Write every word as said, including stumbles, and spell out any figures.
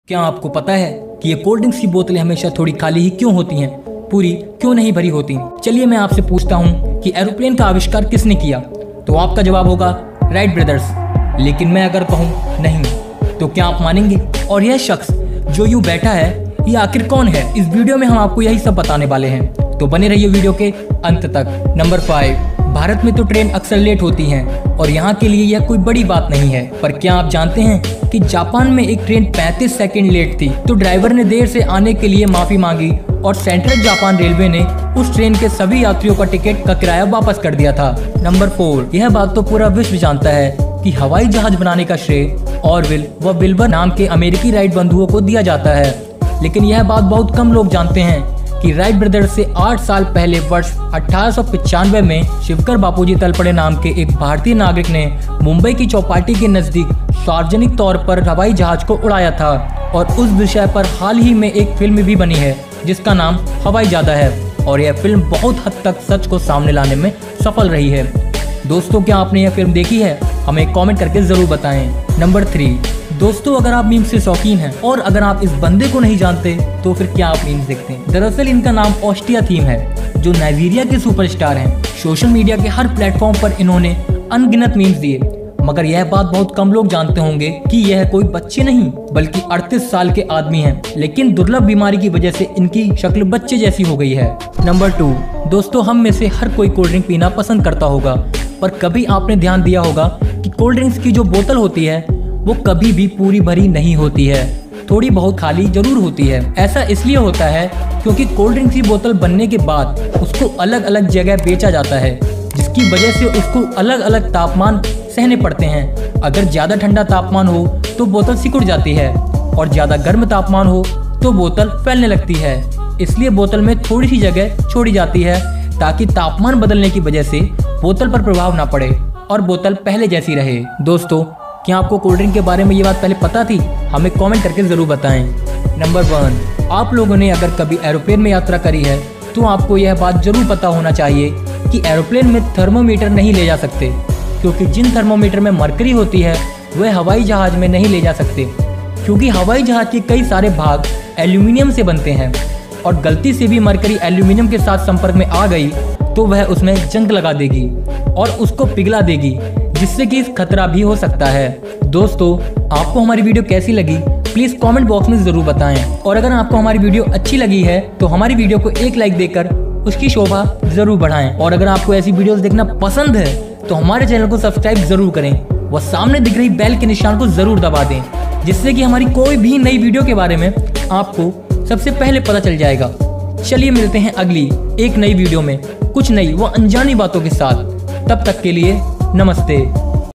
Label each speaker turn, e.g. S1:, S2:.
S1: क्या आपको पता है कि ये कोल्ड ड्रिंक्स की बोतलें हमेशा थोड़ी खाली ही क्यों होती हैं, पूरी क्यों नहीं भरी होती? चलिए मैं आपसे पूछता हूँ कि एरोप्लेन का आविष्कार किसने किया? तो आपका जवाब होगा राइट ब्रदर्स। लेकिन मैं अगर कहूँ नहीं, तो क्या आप मानेंगे? और यह शख्स जो यूँ बैठा है, ये आखिर कौन है? इस वीडियो में हम आपको यही सब बताने वाले हैं, तो बने रहिए वीडियो के अंत तक। नंबर फाइव, भारत में तो ट्रेन अक्सर लेट होती हैं और यहाँ के लिए यह कोई बड़ी बात नहीं है, पर क्या आप जानते हैं कि जापान में एक ट्रेन पैंतीस सेकंड लेट थी, तो ड्राइवर ने देर से आने के लिए माफी मांगी और सेंट्रल जापान रेलवे ने उस ट्रेन के सभी यात्रियों का टिकट का किराया वापस कर दिया था। नंबर फोर, यह बात तो पूरा विश्व जानता है कि हवाई जहाज बनाने का श्रेय ऑरविल व विल्बर नाम के अमेरिकी राइट बंधुओं को दिया जाता है, लेकिन यह बात बहुत कम लोग जानते हैं कि राइट ब्रदर्स से आठ साल पहले वर्ष अठारह सौ पचानवे में शिवकर बापूजी तलपड़े नाम के एक भारतीय नागरिक ने मुंबई की चौपाटी के नजदीक सार्वजनिक तौर पर हवाई जहाज को उड़ाया था, और उस विषय पर हाल ही में एक फिल्म भी बनी है जिसका नाम हवाई जादा है, और यह फिल्म बहुत हद तक सच को सामने लाने में सफल रही है। दोस्तों, क्या आपने यह फिल्म देखी है? हमें कॉमेंट करके जरूर बताएं। नंबर थ्री, दोस्तों, अगर आप मीम से शौकीन हैं और अगर आप इस बंदे को नहीं जानते तो फिर क्या आप मीम्स देखते हैं? दरअसल इनका नाम ऑस्ट्रिया थीम है, जो नाइजीरिया के सुपरस्टार हैं। सोशल मीडिया के हर प्लेटफॉर्म पर इन्होंने अनगिनत मीम्स दिए, मगर यह बात बहुत कम लोग जानते होंगे कि यह कोई बच्चे नहीं बल्कि अड़तीस साल के आदमी हैं, लेकिन दुर्लभ बीमारी की वजह से इनकी शक्ल बच्चे जैसी हो गई है। नंबर टू, दोस्तों, हम में से हर कोई कोल्ड ड्रिंक पीना पसंद करता होगा, पर कभी आपने ध्यान दिया होगा कि कोल्ड ड्रिंक्स की जो बोतल होती है वो कभी भी पूरी भरी नहीं होती है, थोड़ी बहुत खाली जरूर होती है। ऐसा इसलिए होता है क्योंकि कोल्ड ड्रिंक्स की बोतल बनने के बाद उसको अलग अलग जगह बेचा जाता है, जिसकी वजह से उसको अलग अलग तापमान सहने पड़ते हैं। अगर ज़्यादा ठंडा तापमान हो तो बोतल सिकुड़ जाती है, और ज़्यादा गर्म तापमान हो तो बोतल फैलने लगती है। इसलिए बोतल में थोड़ी सी जगह छोड़ी जाती है ताकि तापमान बदलने की वजह से बोतल पर प्रभाव ना पड़े और बोतल पहले जैसी रहे। दोस्तों, क्या आपको कोल्ड ड्रिंक के बारे में ये बात पहले पता थी? हमें कमेंट करके ज़रूर बताएं। नंबर वन, आप लोगों ने अगर कभी एरोप्लेन में यात्रा करी है तो आपको यह बात जरूर पता होना चाहिए कि एरोप्लेन में थर्मोमीटर नहीं ले जा सकते, क्योंकि जिन थर्मोमीटर में मरकरी होती है वह हवाई जहाज में नहीं ले जा सकते, क्योंकि हवाई जहाज के कई सारे भाग एल्यूमिनियम से बनते हैं, और गलती से भी मरकरी एल्यूमिनियम के साथ संपर्क में आ गई तो वह उसमें जंग लगा देगी और उसको पिघला देगी, जिससे कि खतरा भी हो सकता है। दोस्तों, आपको हमारी वीडियो कैसी लगी प्लीज़ कमेंट बॉक्स में ज़रूर बताएं, और अगर आपको हमारी वीडियो अच्छी लगी है तो हमारी वीडियो को एक लाइक देकर उसकी शोभा ज़रूर बढ़ाएं, और अगर आपको ऐसी वीडियोस देखना पसंद है तो हमारे चैनल को सब्सक्राइब ज़रूर करें व सामने दिख रही बेल के निशान को ज़रूर दबा दें, जिससे कि हमारी कोई भी नई वीडियो के बारे में आपको सबसे पहले पता चल जाएगा। चलिए मिलते हैं अगली एक नई वीडियो में कुछ नई व अनजानी बातों के साथ। तब तक के लिए नमस्ते।